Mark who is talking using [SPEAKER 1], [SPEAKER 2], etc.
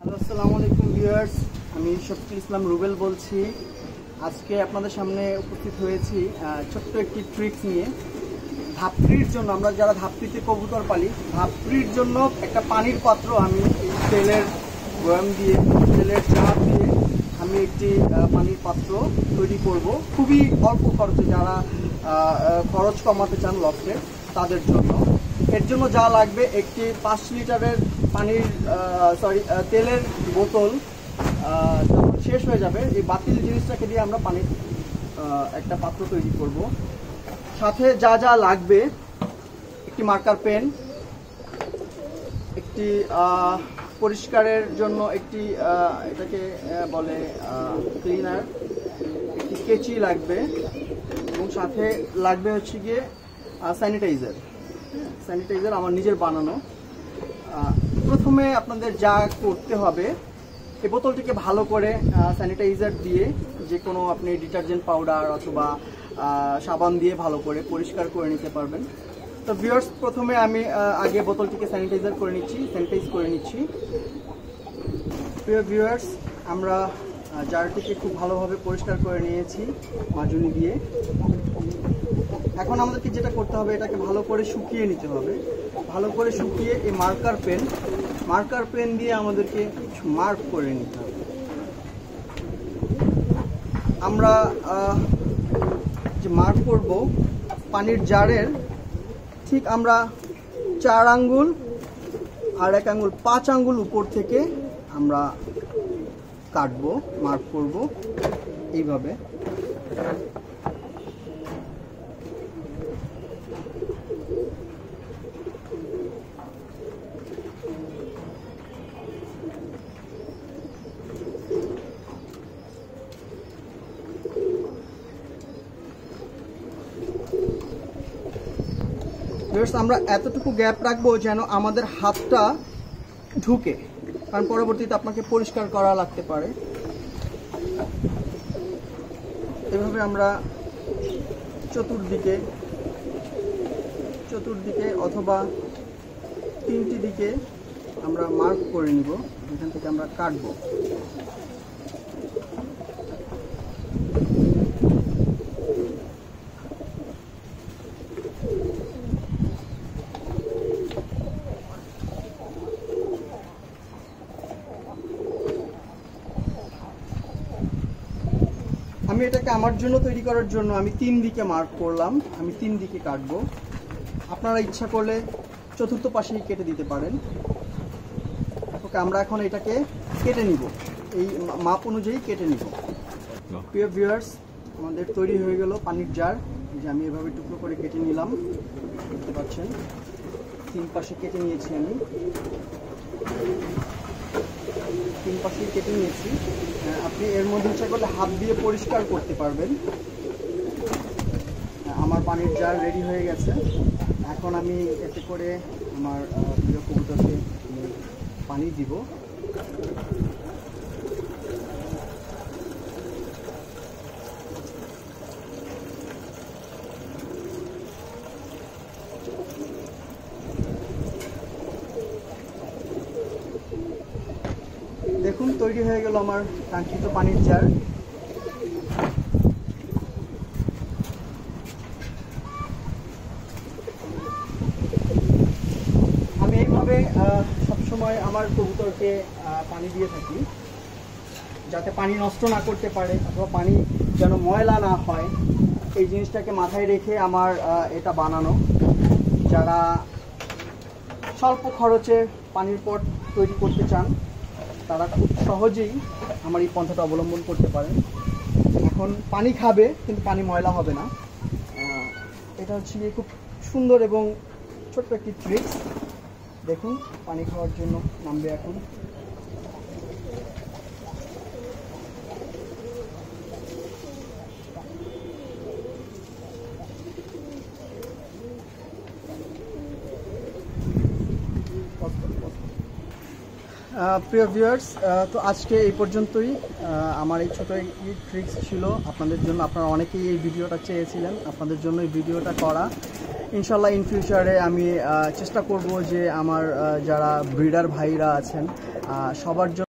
[SPEAKER 1] আসসালামু আলাইকুম ভিউয়ার্স, আমি শফিকুল ইসলাম রুবেল বলছি। আজকে আপনাদের সামনে উপস্থিত হয়েছি ছোট্ট একটি ট্রিক্স নিয়ে। ধাপড়ির জন্য, আমরা যারা ধাপড়িতে কবুতর পালি, ধাপড়ির জন্য একটা পানির পাত্র আমি এই তেলের বয়াম দিয়ে, তেলের জার দিয়ে আমি একটি পানির পাত্র তৈরি করব। খুবই অল্প খরচে, যারা খরচ কমাতে চান লফটে তাদের জন্য। এর জন্য যা লাগবে, একটি 5 লিটারের পানির তেলের বোতল যখন শেষ হয়ে যাবে, এই বাতিল জিনিসটাকে দিয়ে আমরা পানির একটা পাত্র তৈরি করব। সাথে যা যা লাগবে, একটি মার্কার পেন, একটি পরিষ্কারের জন্য একটি এটাকে বলে ক্লিনার, একটি কেচি লাগবে, এবং সাথে লাগবে হচ্ছে গিয়ে স্যানিটাইজার। স্যানিটাইজার আমার নিজের বানানো। প্রথমে আপনাদের যা করতে হবে, এই বোতলটিকে ভালো করে স্যানিটাইজার দিয়ে, যে কোনো আপনি ডিটারজেন্ট পাউডার অথবা সাবান দিয়ে ভালো করে পরিষ্কার করে নিতে পারবেন। তো ভিউয়ার্স, প্রথমে আমি আগে বোতলটিকে স্যানিটাইজ করে নিচ্ছি। প্রিয় ভিউয়ার্স, আমরা জারটিকে খুব ভালোভাবে পরিষ্কার করে নিয়েছি মাজুনি দিয়ে। এখন আমাদেরকে যেটা করতে হবে, এটাকে ভালো করে শুকিয়ে নিতে হবে। ভালো করে শুকিয়ে এই মার্কার পেন দিয়ে আমাদেরকে কিছু মার্ক করে নিতে হবে। আমরা যে মার্ক করব পানির জারের, ঠিক আমরা 4 আঙ্গুল আর 1 আঙ্গুল 5 আঙ্গুল উপর থেকে আমরা কাটবো, মার্ক করব এইভাবে। আমরা এতটুকু গ্যাপ রাখবো যেন আমাদের হাতটা ঢুকে, কারণ পরবর্তীতে আপনাকে পরিষ্কার করা লাগতে পারে। এভাবে আমরা চতুর্দিকে অথবা 3টি দিকে আমরা মার্ক করে নিব, এখান থেকে আমরা কাটবো। আমি এটাকে আমার জন্য তৈরি করার জন্য আমি 3 দিকে মার্ক করলাম, আমি 3 দিকে কাটবো। আপনারা ইচ্ছা করলে চতুর্থ পাশেই কেটে দিতে পারেন। ওকে, আমরা এখন এটাকে কেটে নিব, এই মাপ অনুযায়ী কেটে নিব। প্রিয় ভিউয়ার্স, আমাদের তৈরি হয়ে গেল পানির জার। এই যে আমি এভাবে টুকরো করে কেটে নিলাম, দেখতে পাচ্ছেন 3 পাশে কেটে নিয়েছি আমি। 3 পাশেই কেটে নিয়েছি। আপনি এর মধ্যে ইচ্ছা করলে হাত দিয়ে পরিষ্কার করতে পারবেন। আমার পানির জার রেডি হয়ে গেছে। এখন আমি এতে করে আমার প্রিয় কবুতরকে পানি দিব। দেখুন, তৈরি হয়ে গেল আমার কাঙ্ক্ষিত পানির জার। আমি এইভাবে সবসময় আমার কবুতরকে পানি দিয়ে থাকি, যাতে পানি নষ্ট না করতে পারে অথবা পানি যেন ময়লা না হয়, এই জিনিসটাকে মাথায় রেখে আমার এটা বানানো। যারা স্বল্প খরচে পানির পট তৈরি করতে চান, তারা খুব সহজেই আমার এই পন্থাটা অবলম্বন করতে পারেন। এখন পানি খাবে, কিন্তু পানি ময়লা হবে না। এটা হচ্ছে গিয়ে খুব সুন্দর এবং ছোট্ট একটি ট্রিক্স। দেখুন, পানি খাওয়ার জন্য নামবে এখন। প্রিয় ভিউয়ার্স, তো আজকে এই পর্যন্তই। আমার এই ছোটো ট্রিক্স ছিল আপনাদের জন্য। আপনারা অনেকেই এই ভিডিওটা চেয়েছিলেন, আপনাদের জন্য এই ভিডিওটা করা। ইনশাল্লাহ ইন ফিউচারে আমি চেষ্টা করব যে আমার যারা ব্রিডার ভাইরা আছেন সবার জন্য